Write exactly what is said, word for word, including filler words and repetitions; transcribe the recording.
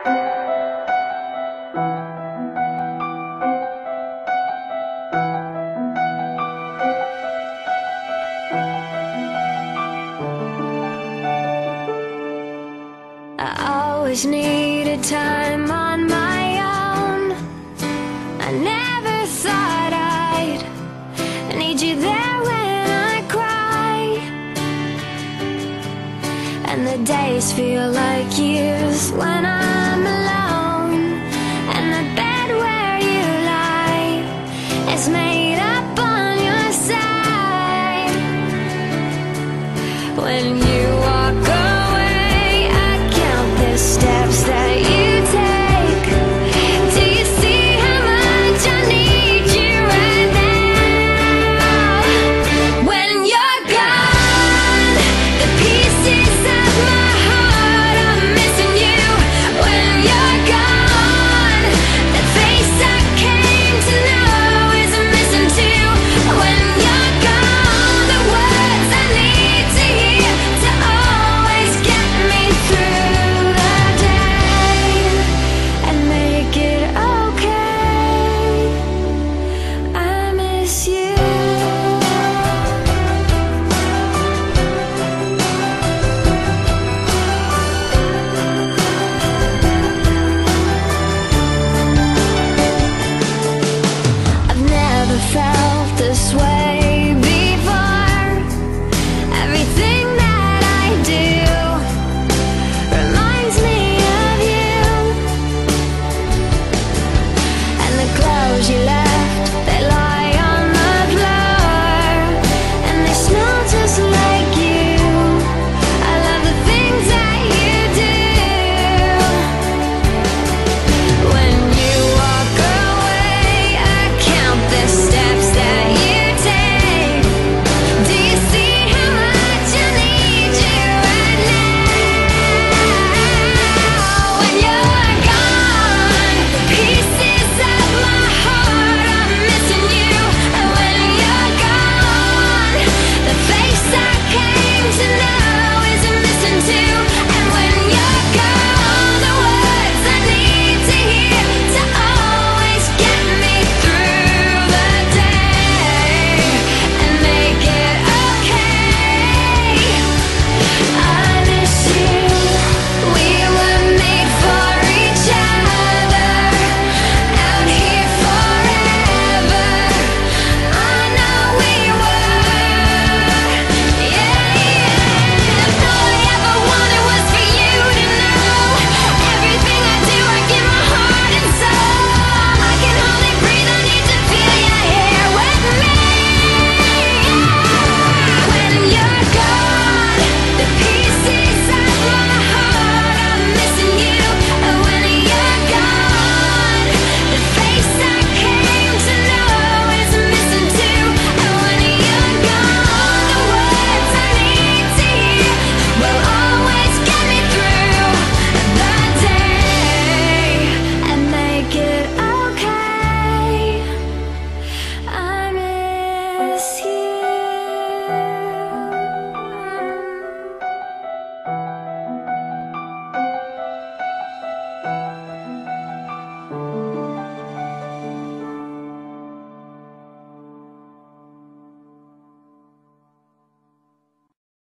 I always needed time on my own. I never thought I'd need you there when I cry, and the days feel like years when I'm alone, and the bed where you lie is made up on your side. When you walk away,